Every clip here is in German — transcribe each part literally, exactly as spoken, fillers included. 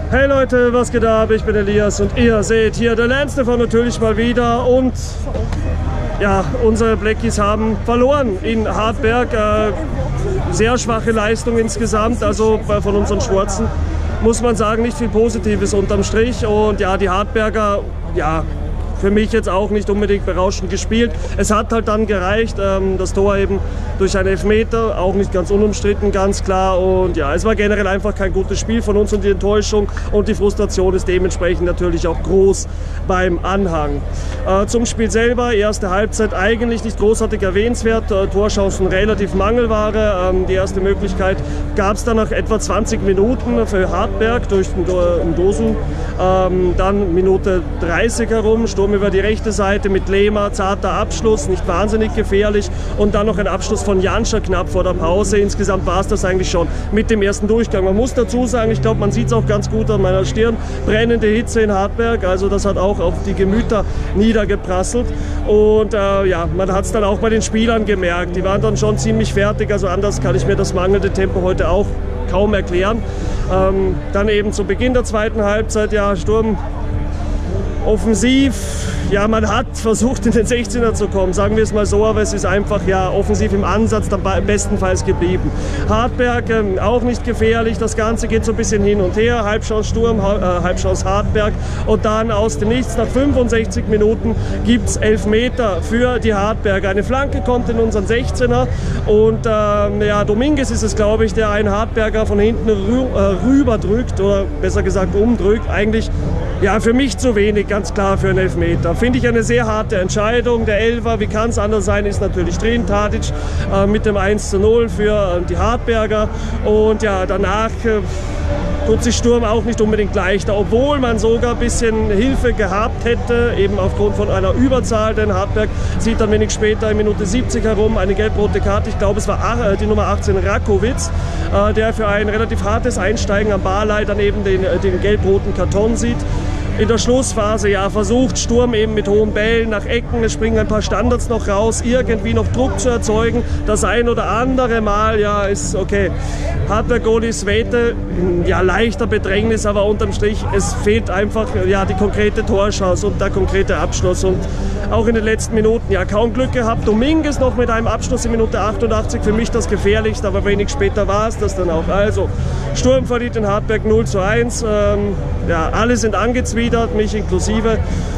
Hey Leute, was geht ab? Ich bin Elias und ihr seht hier der Lance T V natürlich mal wieder und ja, unsere Blackies haben verloren in Hartberg. Äh, sehr schwache Leistung insgesamt, also von unseren Schwarzen muss man sagen, nicht viel Positives unterm Strich und ja, die Hartberger, ja, für mich jetzt auch nicht unbedingt berauschend gespielt. Es hat halt dann gereicht, ähm, das Tor eben durch einen Elfmeter, auch nicht ganz unumstritten, ganz klar. Und ja, es war generell einfach kein gutes Spiel von uns und die Enttäuschung und die Frustration ist dementsprechend natürlich auch groß beim Anhang. Äh, zum Spiel selber, erste Halbzeit eigentlich nicht großartig erwähnenswert, äh, Torchancen relativ Mangelware. Ähm, die erste Möglichkeit gab es dann nach etwa zwanzig Minuten für Hartberg durch den, den Dosen. Ähm, dann Minute dreißig herum, Sturm über die rechte Seite mit Lehmer, zarter Abschluss, nicht wahnsinnig gefährlich und dann noch ein Abschluss von Janscher knapp vor der Pause. Insgesamt war es das eigentlich schon mit dem ersten Durchgang. Man muss dazu sagen, ich glaube, man sieht es auch ganz gut an meiner Stirn, brennende Hitze in Hartberg, also das hat auch auf die Gemüter niedergeprasselt und äh, ja, man hat es dann auch bei den Spielern gemerkt, die waren dann schon ziemlich fertig, also anders kann ich mir das mangelnde Tempo heute auch kaum erklären. Ähm, dann eben zu Beginn der zweiten Halbzeit, ja, Sturm offensiv, ja, man hat versucht in den sechzehner zu kommen, sagen wir es mal so, aber es ist einfach ja offensiv im Ansatz dann bestenfalls geblieben. Hartberg ähm, auch nicht gefährlich, das Ganze geht so ein bisschen hin und her, Halbchance Sturm, äh, Halbchance Hartberg und dann aus dem Nichts nach fünfundsechzig Minuten gibt es Elfmeter für die Hartberger. Eine Flanke kommt in unseren sechzehner und ähm, ja, Dominguez ist es, glaube ich, der einen Hartberger von hinten rü äh, rüber drückt oder besser gesagt umdrückt. Eigentlich ja, für mich zu wenig, ganz klar für einen Elfmeter. Finde ich eine sehr harte Entscheidung. Der Elfer, wie kann es anders sein, ist natürlich drin. Tadic äh, mit dem eins zu null für äh, die Hartberger. Und ja, danach äh, tut sich Sturm auch nicht unbedingt leichter, obwohl man sogar ein bisschen Hilfe gehabt hätte, eben aufgrund von einer Überzahl. Denn Hartberg sieht dann wenig später in Minute siebzig herum eine gelb-rote Karte. Ich glaube, es war äh, die Nummer achtzehn Rakowitz, äh, der für ein relativ hartes Einsteigen am Barlei dann eben den, den gelb-roten Karton sieht. In der Schlussphase ja, versucht Sturm eben mit hohen Bällen nach Ecken, es springen ein paar Standards noch raus, irgendwie noch Druck zu erzeugen. Das ein oder andere Mal, ja, ist okay. Hartberg-Goalie Svete, ja, leichter Bedrängnis, aber unterm Strich, es fehlt einfach ja, die konkrete Torchance und der konkrete Abschluss. Und auch in den letzten Minuten, ja, kaum Glück gehabt. Dominguez noch mit einem Abschluss in Minute achtundachtzig, für mich das gefährlichste, aber wenig später war es das dann auch. Also, Sturm verliert in Hartberg null zu eins. Ähm, ja, alle sind angezwidert, mich inklusive.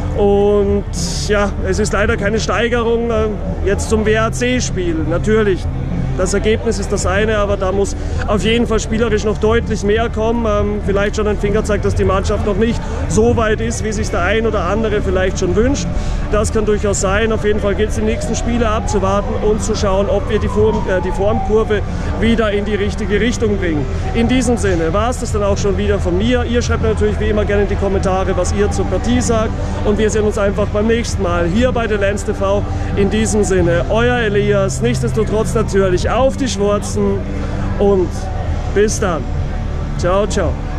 Und ja, es ist leider keine Steigerung äh, jetzt zum W A C-Spiel, natürlich. Das Ergebnis ist das eine, aber da muss auf jeden Fall spielerisch noch deutlich mehr kommen. Ähm, vielleicht schon ein Fingerzeig, dass die Mannschaft noch nicht so weit ist, wie sich der ein oder andere vielleicht schon wünscht. Das kann durchaus sein. Auf jeden Fall gilt es, die nächsten Spiele abzuwarten und zu schauen, ob wir die, Form, äh, die Formkurve wieder in die richtige Richtung bringen. In diesem Sinne war es das dann auch schon wieder von mir. Ihr schreibt natürlich wie immer gerne in die Kommentare, was ihr zur Partie sagt. Und wir sehen uns einfach beim nächsten Mal hier bei der Lance T V. In diesem Sinne, euer Elias. Nichtsdestotrotz natürlich auf die Schwarzen und bis dann. Ciao, ciao.